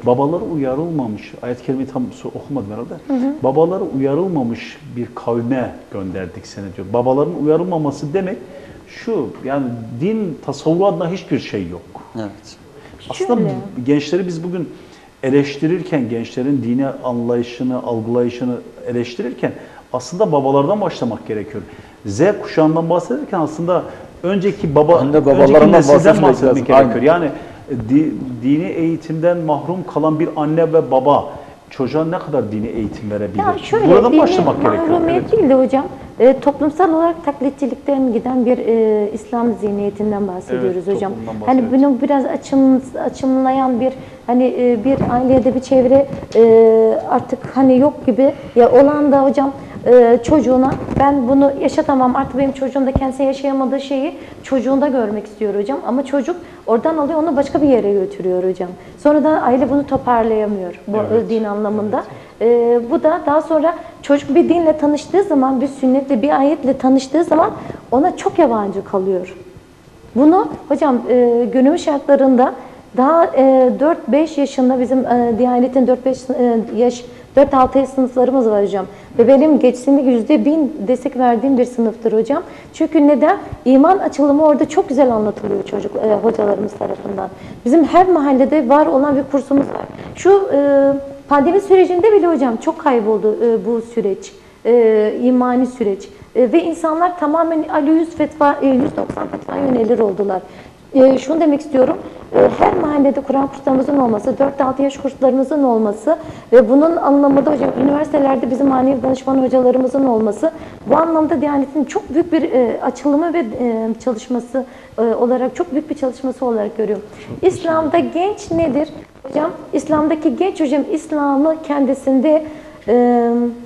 babaları uyarılmamış, ayet-i kerimeyi tam okumadım herhalde. Hı hı. Babaları uyarılmamış bir kavme gönderdik seni diyor. Babaların uyarılmaması demek şu, yani din tasavvuru adına hiçbir şey yok. Evet. Aslında Şöyle. gençleri biz bugün eleştirirken, gençlerin dini anlayışını, algılayışını eleştirirken aslında babalardan başlamak gerekiyor. Z kuşağından bahsederken aslında önceki baba, Anne önceki babalarından nesilden bahsetmek bahsetmek lazım. gerekiyor. Yani di, dini eğitimden mahrum kalan bir anne ve baba çocuğa ne kadar dini eğitim verebilir? Ya şöyle, Buradan dini başlamak gerekiyor. mahrumiyet Evet. değil de hocam, e, toplumsal olarak taklitçilikten giden bir e, İslam zihniyetinden bahsediyoruz Evet, hocam. toplumdan Hani bahsediyoruz. bunu biraz açım, açımlayan bir hani e, bir ailede bir çevre e, artık hani yok gibi ya olan da hocam e, çocuğuna ben bunu yaşatamam artık benim çocuğum da kendisi yaşayamadığı şeyi çocuğunda görmek istiyor hocam. Ama çocuk oradan alıyor onu başka bir yere götürüyor hocam. Sonra da aile bunu toparlayamıyor bu Evet, din anlamında. Ee, bu da daha sonra çocuk bir dinle tanıştığı zaman, bir sünnetle, bir ayetle tanıştığı zaman ona çok yabancı kalıyor. Bunu hocam e, günümüz şartlarında daha e, dört beş yaşında bizim e, Diyanet'in dört beş e, yaş, dört altı yaş sınıflarımız var hocam. Ve benim geçsinlik yüzde bin destek verdiğim bir sınıftır hocam. Çünkü neden? İman açılımı orada çok güzel anlatılıyor çocuk e, hocalarımız tarafından. Bizim her mahallede var olan bir kursumuz var. Şu e, pandemi sürecinde bile hocam çok kayboldu e, bu süreç. E, imani süreç. E, ve insanlar tamamen Ali yüz fetva, e, yüz doksan fetva yönelir oldular. E, şunu demek istiyorum, e, her mahallede Kur'an kurslarımızın olması, dört altı yaş kurslarımızın olması ve bunun anlamı da hocam üniversitelerde bizim manevi danışman hocalarımızın olması, bu anlamda Diyanet'in çok büyük bir e, açılımı ve e, çalışması e, olarak, çok büyük bir çalışması olarak görüyorum. İslam'da genç nedir? Hocam, İslam'daki genç hocam, İslam'ı kendisinde e,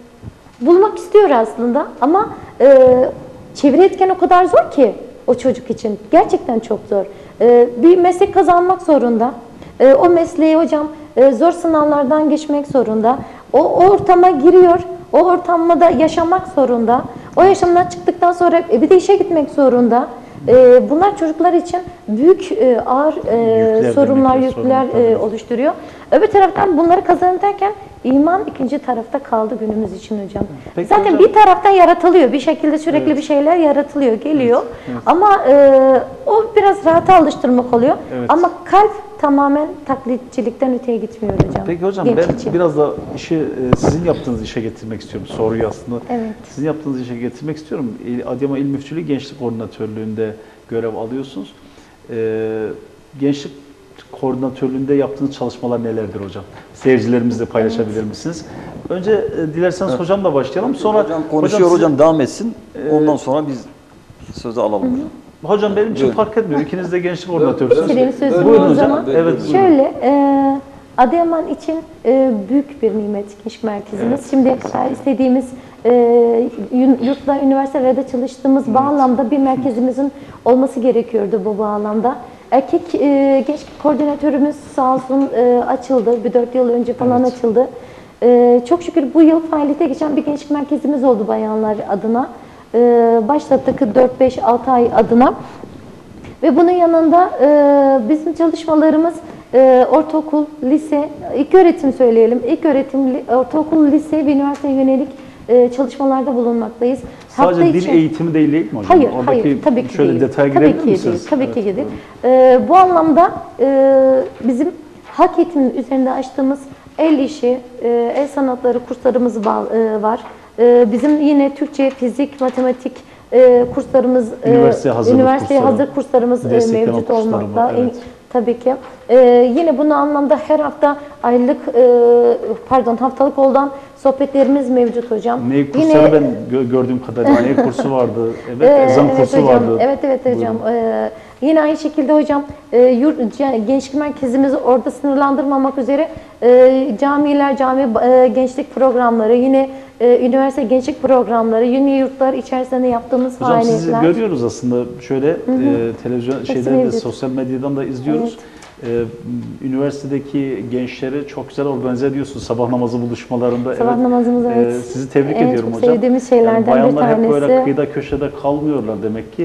bulmak istiyor aslında ama e, çevre etken o kadar zor ki o çocuk için. Gerçekten çok zor. E, bir meslek kazanmak zorunda. E, o mesleği hocam e, zor sınavlardan geçmek zorunda. O, o ortama giriyor. O ortamda yaşamak zorunda. O yaşamdan çıktıktan sonra e, bir de işe gitmek zorunda. E, bunlar çocuklar için büyük e, ağır e, Yükler sorunlar, demektir, yükler sorunlar, e, oluşturuyor. Öbür taraftan bunları kazanırken iman ikinci tarafta kaldı günümüz için hocam. Peki Zaten hocam- bir taraftan yaratılıyor. Bir şekilde sürekli Evet. bir şeyler yaratılıyor, geliyor. Evet, evet. Ama e, o biraz rahata alıştırmak oluyor. Evet. Ama kalp tamamen taklitçilikten öteye gitmiyor hocam. Peki hocam Genç ben için. biraz da işi e, sizin yaptığınız işe getirmek istiyorum soruyu aslında. Evet. Sizin yaptığınız işe getirmek istiyorum. İl- Adıyaman İl Müftülüğü Gençlik Koordinatörlüğü'nde görev alıyorsunuz. E, Gençlik Koordinatörlüğü'nde yaptığınız çalışmalar nelerdir hocam? Seyircilerimizle paylaşabilir misiniz? Önce e, dilerseniz Evet. hocamla başlayalım. Sonra Hocam konuşuyor hocam, siz- devam etsin. Ondan sonra biz sözü alalım hocam. Hocam benim için Buyurun. fark etmiyor. İkiniz de gençlik koordinatörsünüz. Bitireyim sözümü Buyurun o hocam. zaman. Evet, buyurun. Şöyle, e, Adıyaman için e, büyük bir nimet gençlik merkezimiz. Evet. Şimdiye kadar istediğimiz e, yun- yurtlar, üniversitelerde çalıştığımız bağlamda bir merkezimizin olması gerekiyordu bu bağlamda. Erkek e, gençlik koordinatörümüz sağ olsun e, açıldı. Bir dört yıl önce falan Evet. açıldı. E, çok şükür bu yıl faaliyete geçen bir gençlik merkezimiz oldu bayanlar adına. E, başlattık dört beş altı ay adına. Ve bunun yanında e, bizim çalışmalarımız e, ortaokul, lise, ilk öğretim söyleyelim. İlk öğretim, li- ortaokul, lise ve üniversiteye yönelik e, çalışmalarda bulunmaktayız. Sadece Hafta dil içi- eğitimi değil değil mi hocam? Hayır, Oradaki hayır. Tabii ki şöyle değil. detaya Tabii girebilir ki misiniz? değil. Tabii Evet, ki değil. buyurun. E, bu anlamda e, bizim hak eğitimi üzerinde açtığımız el işi, e, el sanatları kurslarımız bağ- e, var. E, bizim yine Türkçe, fizik, matematik e, kurslarımız, e, Üniversiteye hazırlık üniversiteye kursları, hazır kurslarımız e, destekleme mevcut kursları olmakta. var, evet. Tabii ki. Ee, yine bunun anlamda her hafta aylık, e, pardon haftalık olan sohbetlerimiz mevcut hocam. Ney kursları Yine- ben gö- gördüğüm kadarıyla ney kursu vardı, evet, Ee, ezan evet kursu hocam, vardı. Evet evet hocam. Ee, yine aynı şekilde hocam e, yurt, ce- gençlik merkezimizi orada sınırlandırmamak üzere e, camiler, cami e, gençlik programları, yine e, üniversite gençlik programları, yine yurtlar içerisinde yaptığımız Hocam sizi faaliyetler. görüyoruz aslında şöyle e, televizyon şeylerde de, mevcut. sosyal medyadan da izliyoruz. E, üniversitedeki gençleri çok güzel organize ediyorsunuz sabah namazı buluşmalarında. Sabah namazımız, evet. E, sizi tebrik En ediyorum çok hocam. sevdiğimiz şeylerden bir bayanlar hep böyle tanesi. kıyıda köşede kalmıyorlar demek ki.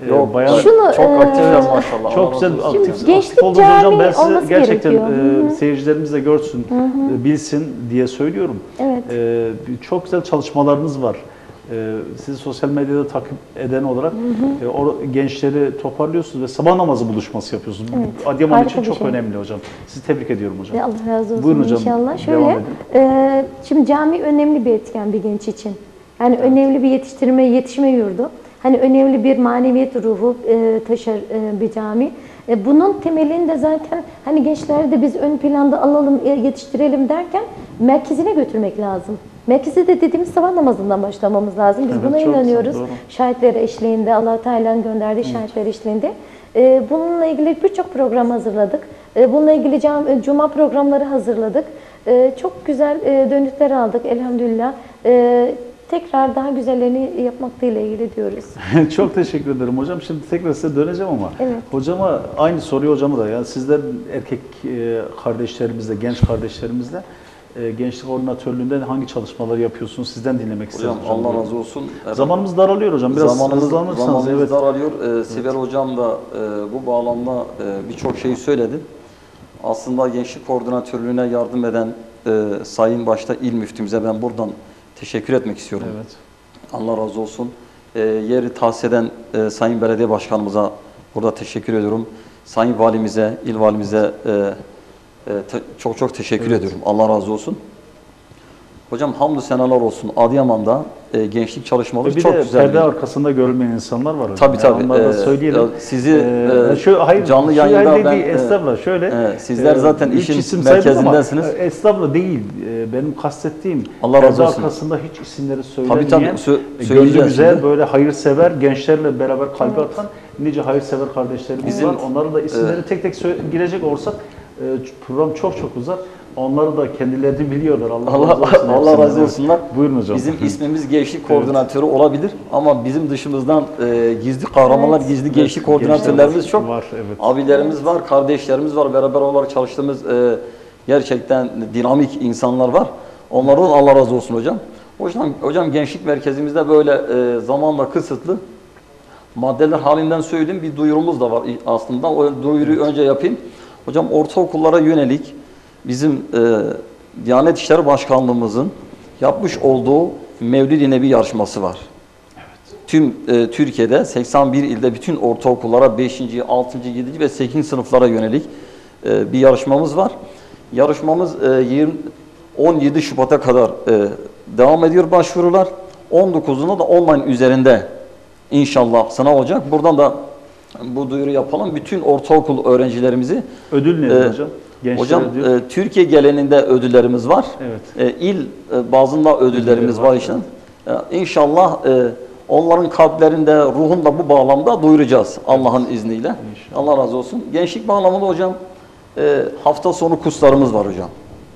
e, Yok, bayan Şunu, çok e, aktifler maşallah. çok Allah güzel razı olsun. Şimdi aktif, gençlik aktif olduğunuz hocam. cami Ben size olması gerçekten gerekiyor. e, seyircilerimiz de görsün, e, bilsin diye söylüyorum. Evet. E, çok güzel çalışmalarınız var. E, sizi sosyal medyada takip eden olarak e, o gençleri toparlıyorsunuz ve sabah namazı buluşması yapıyorsunuz. Evet, Adıyaman harika için bir çok şey. önemli hocam. Sizi tebrik ediyorum hocam. Ve Allah razı olsun Buyurun hocam, inşallah. devam Şöyle, edin. e, şimdi cami önemli bir etken bir genç için. Yani önemli bir yetiştirme, yetişme yurdu. Hani önemli bir maneviyet ruhu e, taşır e, bir cami. E, bunun temelini de zaten hani gençleri de biz ön planda alalım, e, yetiştirelim derken merkezine götürmek lazım. Merkezi de dediğimiz sabah namazından başlamamız lazım. Biz Evet, buna çok güzel, inanıyoruz. doğru. Şahitler eşliğinde, Allah Teala'nın gönderdiği şahitler eşliğinde. E, bununla ilgili birçok program hazırladık. E, bununla ilgili cam- cuma programları hazırladık. E, çok güzel e, dönütler aldık elhamdülillah. E, tekrar daha güzellerini yapmakla ilgili diyoruz. Çok teşekkür ederim hocam. Şimdi tekrar size döneceğim ama Evet. hocama aynı soruyu hocama da yani sizler erkek e, kardeşlerimizle, genç kardeşlerimizle e, gençlik koordinatörlüğünde hangi çalışmalar yapıyorsunuz? Sizden dinlemek istedim Hocam hocam. Allah razı olsun. Zamanımız daralıyor hocam. Biraz zamanımız, hızlanırsanız zamanımız evet. daralıyor. Ee, Sibel Hocam da e, bu bağlamda e, birçok şeyi söyledi. Aslında gençlik koordinatörlüğüne yardım eden e, Sayın başta İl Müftümüze ben buradan teşekkür etmek istiyorum. Evet. Allah razı olsun. E, yeri tahsis eden e, Sayın Belediye Başkanımıza burada teşekkür ediyorum. Sayın Valimize, İl Valimize e, e, te- çok çok teşekkür Evet. ediyorum. Allah razı olsun. Hocam hamdü senalar olsun. Adıyaman'da e, gençlik çalışmaları Ve bir çok de güzel. perde arkasında görülmeyen insanlar var hocam. Tabii, tabii. Onları da Ee, söyleyelim. ya sizi, Ee, e, şu, hayır, canlı şu yayında hayır ben, değil, e, estağfurullah şöyle. e, sizler zaten üç işin isim saydım merkezindesiniz. Ama, e, estağfurullah değil. E, benim kastettiğim Allah razı perde olsun. arkasında hiç isimleri Tabii, söylemeyen, tabii, sö- e, söyleyeceğiz gönlü güzel, şimdi. böyle hayırsever, gençlerle beraber kalbi atan nice hayırsever kardeşlerimiz Bizim, var. Onların da isimleri tek tek sö- girecek olsak e, program çok çok uzar. Onları da kendilerini biliyorlar. Allah, Allah, razı olsun. Allah hepsinden. razı Evet. olsunlar. Buyurun hocam. Bizim ismimiz gençlik koordinatörü olabilir ama bizim dışımızdan e, gizli kahramanlar, Evet. gizli gençlik Evet, koordinatörlerimiz gençler çok. var, evet. Abilerimiz var, kardeşlerimiz var, beraber olarak çalıştığımız e, gerçekten dinamik insanlar var. Onlardan Allah razı olsun hocam. Hocam, hocam gençlik merkezimizde böyle e, zamanla kısıtlı maddeler halinden söyleyeyim bir duyurumuz da var aslında. O duyuruyu önce yapayım. Hocam ortaokullara yönelik bizim e, Diyanet İşleri Başkanlığımızın yapmış olduğu Mevlid-i Nebi yarışması var. Tüm e, Türkiye'de seksen bir ilde bütün ortaokullara beşinci, altıncı, yedinci ve sekizinci sınıflara yönelik e, bir yarışmamız var. Yarışmamız e, yirmi, on yedi Şubat'a kadar e, devam ediyor başvurular. on dokuzunda da online üzerinde inşallah sınav olacak. Buradan da bu duyuru yapalım. Bütün ortaokul öğrencilerimizi Ödül nedir e, hocam? Gençler hocam ödül. e, Türkiye genelinde ödüllerimiz var. Evet. E, il e, bazında ödüllerimiz var, var işte. E, İnşallah e, onların kalplerinde, ruhunda bu bağlamda duyuracağız Allah'ın izniyle. Allah razı olsun. Gençlik bağlamında hocam e, hafta sonu kurslarımız var hocam.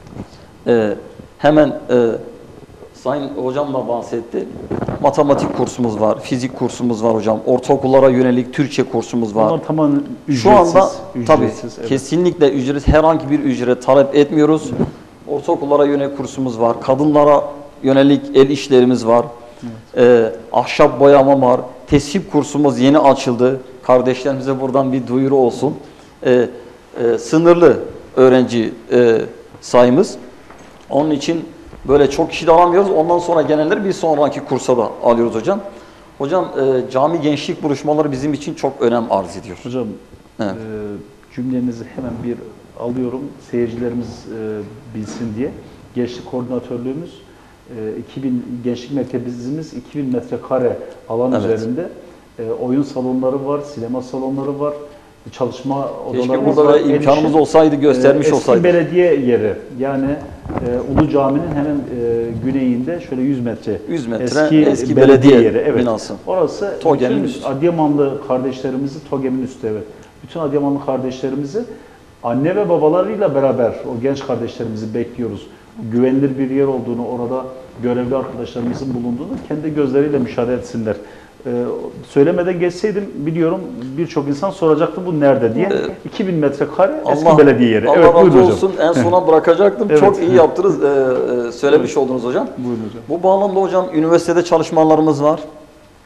E, hemen e, Sayın hocam da bahsetti. Matematik kursumuz var, fizik kursumuz var hocam. Ortaokullara yönelik Türkçe kursumuz var. Bunlar tamamen ücretsiz. Şu anda tabii ücretsiz, evet. kesinlikle ücret, herhangi bir ücret talep etmiyoruz. Ortaokullara yönelik kursumuz var. Kadınlara yönelik el işlerimiz var. Ee, ahşap boyama var. Tesip kursumuz yeni açıldı. Kardeşlerimize buradan bir duyuru olsun. Ee, e, sınırlı öğrenci e, sayımız. Onun için böyle çok kişi de alamıyoruz. Ondan sonra gelenleri bir sonraki kursa da alıyoruz hocam. Hocam e, cami gençlik buluşmaları bizim için çok önem arz ediyor. Hocam Evet. e, cümlenizi hemen bir alıyorum. Seyircilerimiz e, bilsin diye. Gençlik koordinatörlüğümüz e, iki bin gençlik merkezimiz iki bin metrekare alan Evet. üzerinde. E, oyun salonları var, sinema salonları var. Çalışma odalarımız Keşke burada var. böyle imkanımız Geniş. olsaydı, göstermiş E, eski olsaydı. belediye yeri. Yani e, Ulu Cami'nin hemen e, güneyinde şöyle yüz metre. yüz metre eski belediye Evet. binası. Orası TOGE'nin bütün üstü. Adıyamanlı kardeşlerimizi, TOGE'nin üstü evet. Bütün Adıyamanlı kardeşlerimizi anne ve babalarıyla beraber o genç kardeşlerimizi bekliyoruz. Güvenilir bir yer olduğunu, orada görevli arkadaşlarımızın bulunduğunu kendi gözleriyle müşahede etsinler. Ee, söylemeden geçseydim biliyorum birçok insan soracaktı bu nerede diye. iki bin metrekare eski Allah, belediye yeri. Allah Evet, razı buyurun hocam. olsun. En sona bırakacaktım. Evet. Çok iyi yaptınız. Ee, e, söylemiş oldunuz hocam. Buyurun hocam. Bu bağlamda hocam üniversitede çalışmalarımız var.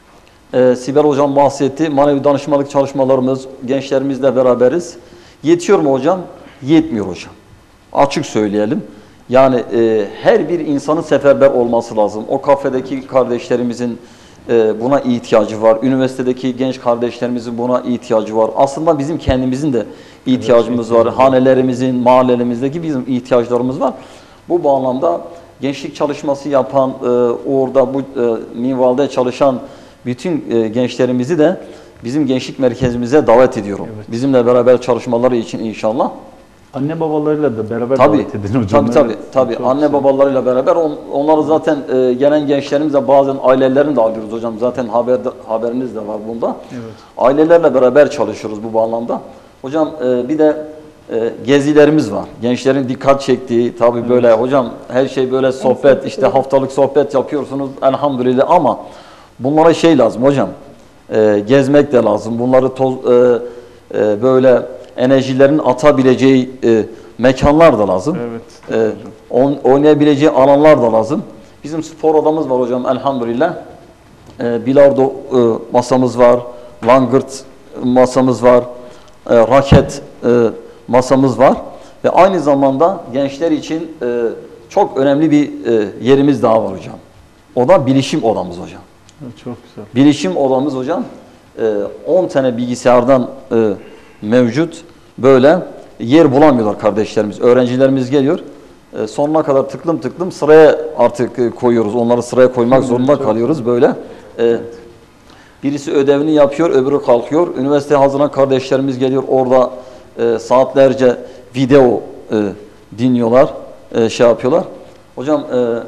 Ee, Sibel Hocam bahsetti. Manevi danışmanlık çalışmalarımız, gençlerimizle beraberiz. Yetiyor mu hocam? Yetmiyor hocam. Açık söyleyelim. Yani e, her bir insanın seferber olması lazım. O kafedeki kardeşlerimizin e, buna ihtiyacı var. Üniversitedeki genç kardeşlerimizin buna ihtiyacı var. Aslında bizim kendimizin de ihtiyacımız evet, var. Hanelerimizin, mahallemizdeki bizim ihtiyaçlarımız var. Bu bağlamda gençlik çalışması yapan, e, orada bu e, minvalde çalışan bütün e, gençlerimizi de bizim gençlik merkezimize davet ediyorum. Evet. Bizimle beraber çalışmaları için inşallah. Anne babalarıyla da beraber tabii, davet edin hocam. Tabii tabii. tabii. Anne güzel. babalarıyla beraber on, onları zaten e, gelen gençlerimizle bazen ailelerini de alıyoruz hocam. Zaten haber haberiniz de var bunda. Evet. Ailelerle beraber çalışıyoruz bu bağlamda. Hocam e, bir de e, gezilerimiz var. Gençlerin dikkat çektiği tabii evet. böyle hocam her şey böyle sohbet işte haftalık sohbet yapıyorsunuz elhamdülillah ama bunlara şey lazım hocam. E, gezmek de lazım. Bunları toz e, e, böyle enerjilerin atabileceği e, mekanlar da lazım. Evet. E, on, oynayabileceği alanlar da lazım. Bizim spor odamız var hocam elhamdülillah. E, bilardo e, masamız var. Langırt masamız var. E, raket e, masamız var. Ve aynı zamanda gençler için e, çok önemli bir e, yerimiz daha var hocam. O da bilişim odamız hocam. Evet, çok güzel. Bilişim odamız hocam e, on tane bilgisayardan e, mevcut. Böyle yer bulamıyorlar kardeşlerimiz. Öğrencilerimiz geliyor. E, sonuna kadar tıklım tıklım sıraya artık e, koyuyoruz. Onları sıraya koymak zorunda kalıyoruz böyle. E, birisi ödevini yapıyor, öbürü kalkıyor. Üniversiteye hazırlanan kardeşlerimiz geliyor. Orada e, saatlerce video e, dinliyorlar, e, şey yapıyorlar. Hocam e, e,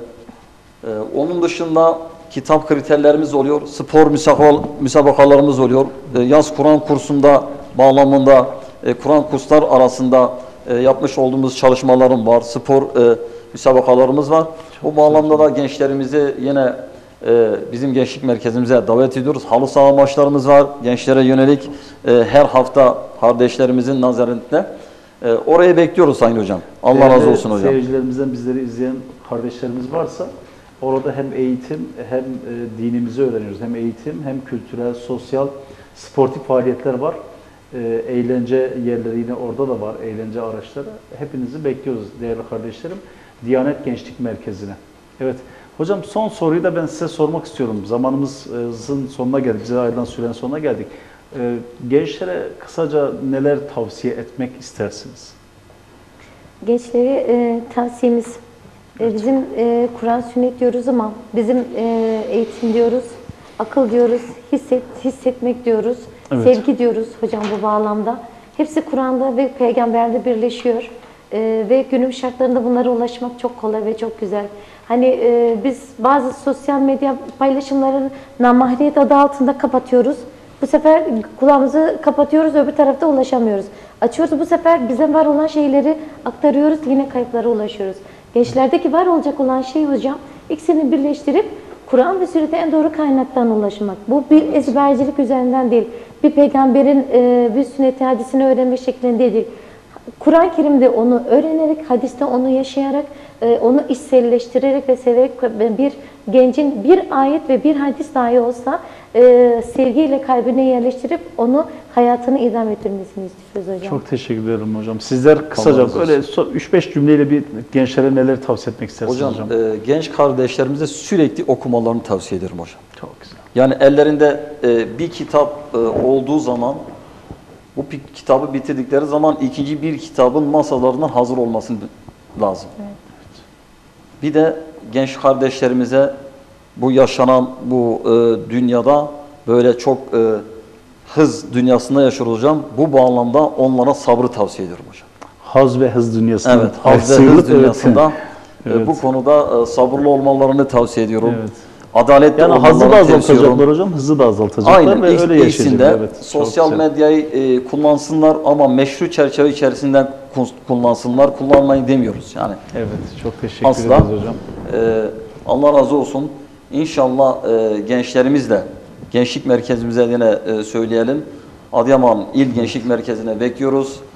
onun dışında kitap kriterlerimiz oluyor. Spor müsabakalarımız oluyor. E, yaz Kur'an kursunda bağlamında e, Kur'an kurslar arasında e, yapmış olduğumuz çalışmalarım var. Spor e, müsabakalarımız var. Çok Bu bağlamda da gençlerimizi yine e, bizim gençlik merkezimize davet ediyoruz. Halı saha maçlarımız var. Gençlere yönelik e, her hafta kardeşlerimizin nazarında. E, orayı bekliyoruz Sayın Hocam. Allah Değerli razı olsun hocam. Seyircilerimizden bizleri izleyen kardeşlerimiz varsa orada hem eğitim hem e, dinimizi öğreniyoruz. Hem eğitim hem kültürel, sosyal, sportif faaliyetler var. E, eğlence yerleri yine orada da var. Eğlence araçları. Hepinizi bekliyoruz değerli kardeşlerim. Diyanet Gençlik Merkezi'ne. Evet. Hocam son soruyu da ben size sormak istiyorum. Zamanımızın sonuna geldik. Bize ayrılan sürenin sonuna geldik. E, gençlere kısaca neler tavsiye etmek istersiniz? Gençlere e, tavsiyemiz e, bizim e, Kur'an sünnet diyoruz ama bizim e, eğitim diyoruz, akıl diyoruz, hisset, hissetmek diyoruz, evet. sevgi diyoruz hocam bu bağlamda. Hepsi Kur'an'da ve peygamberde birleşiyor. Ee, ve günümüz şartlarında bunlara ulaşmak çok kolay ve çok güzel. Hani e, biz bazı sosyal medya paylaşımlarını namahriyet adı altında kapatıyoruz. Bu sefer kulağımızı kapatıyoruz, öbür tarafta ulaşamıyoruz. Açıyoruz, bu sefer bize var olan şeyleri aktarıyoruz, yine kayıplara ulaşıyoruz. Gençlerdeki var olacak olan şey hocam, ikisini birleştirip Kur'an ve sünnete en doğru kaynaktan ulaşmak. Bu bir ezbercilik üzerinden değil, bir peygamberin e, bir sünnet-i hadisini öğrenme şeklinde değil. Kur'an-ı Kerim'de onu öğrenerek, hadiste onu yaşayarak, onu içselleştirerek ve severek bir gencin bir ayet ve bir hadis dahi olsa sevgiyle kalbine yerleştirip onu hayatını idam ettirmesini istiyoruz hocam. Çok teşekkür ederim hocam. Sizler kısaca böyle üç beş cümleyle bir gençlere neler tavsiye etmek istersiniz hocam? Hocam e, genç kardeşlerimize sürekli okumalarını tavsiye ederim hocam. Çok güzel. Yani ellerinde e, bir kitap e, olduğu zaman bu kitabı bitirdikleri zaman ikinci bir kitabın masalarından hazır olması lazım. Evet. Bir de genç kardeşlerimize bu yaşanan bu e, dünyada böyle çok e, hız dünyasında yaşıyoruz hocam. Bu bağlamda onlara sabrı tavsiye ediyorum hocam. Haz ve hız dünyasında. Evet, haz ve hız dünyasında evet. e, bu konuda e, sabırlı olmalarını tavsiye ediyorum. Evet. Adaletli yani hazı da azaltacaklar hocam, hızı da azaltacaklar. Aynen, ve öyle yaşayacaklar. Evet, sosyal medyayı e, kullansınlar ama meşru çerçeve içerisinde kullansınlar. Kullanmayın demiyoruz yani. Evet, çok teşekkür Asla, ederiz hocam. E, Allah razı olsun. İnşallah e, gençlerimizle, gençlik merkezimize yine e, söyleyelim. Adıyaman İl Gençlik Merkezi'ne bekliyoruz.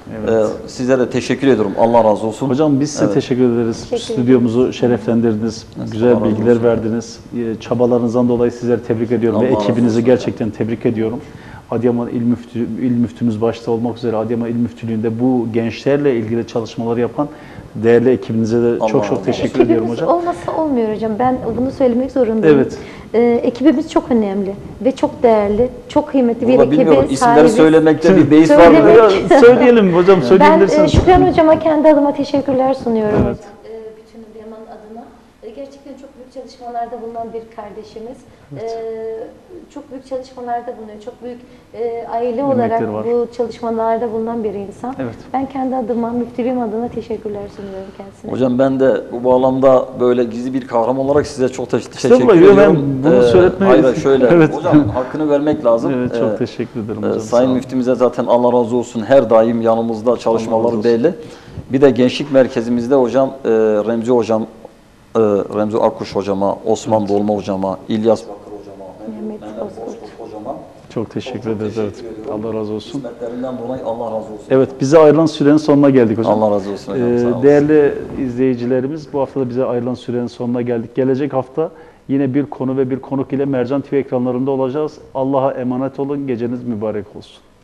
Evet. Ee, size de teşekkür ediyorum. Allah razı olsun. Hocam biz size Evet. teşekkür ederiz. Teşekkür Stüdyomuzu şereflendirdiniz. Allah Güzel razı bilgiler olsun. verdiniz. Ee, Çabalarınızdan dolayı sizleri tebrik ediyorum ve Allah razı ekibinizi olsun gerçekten tebrik ediyorum. Adıyaman İl, Müftü, İl Müftümüz başta olmak üzere Adıyaman İl Müftülüğü'nde bu gençlerle ilgili çalışmalar yapan değerli ekibinize de Allah çok razı çok olsun. teşekkür ediyorum Ekibimiz hocam. olmazsa olmuyor hocam. Ben bunu söylemek zorundayım. Evet. Ee, ekibimiz çok önemli ve çok değerli, çok kıymetli bir Valla bilmiyorum, ekibe isimleri sahibiz. söylemekte bir beis var mı? Söylemek- Ya, söyleyelim hocam, Ben e, söyleyebilirsiniz. Şükran hocama kendi adıma teşekkürler sunuyorum. Evet. E, bütün Adıyaman adına. E, gerçekten çok büyük çalışmalarda bulunan bir kardeşimiz. E, çok büyük çalışmalarda bulunuyor. Çok büyük e, aile olarak Emekleri var. bu çalışmalarda bulunan bir insan. Evet. Ben kendi adıma, müftülüğüm adına teşekkürler sunuyorum kendisine. Hocam ben de bu bağlamda böyle gizli bir kahraman olarak size çok te- teşekkür Estağfurullah, ediyorum. ben bunu söyletmeye- Hayır şöyle, Evet. hocam hakkını vermek lazım. Evet, çok Ee, teşekkür ederim e, hocam. Sayın Sağ olun. Müftümüze zaten Allah razı olsun her daim yanımızda, Allah çalışmaları razı belli. Bir de gençlik merkezimizde hocam e, Remzi hocam, e, Remzi Akkuş hocama, Osman Dolma hocama, İlyas Bakır hocama, Mehmet Mehmet Bozkurt. Bozkurt hocama. Çok teşekkür ederiz. Evet. Allah razı olsun. Hizmetlerinden dolayı Allah razı olsun. Evet, bize ayrılan sürenin sonuna geldik hocam. Allah razı olsun hocam. Ee, sağ olun. değerli izleyicilerimiz, bu hafta da bize ayrılan sürenin sonuna geldik. Gelecek hafta yine bir konu ve bir konuk ile Mercan T V ekranlarında olacağız. Allah'a emanet olun, geceniz mübarek olsun.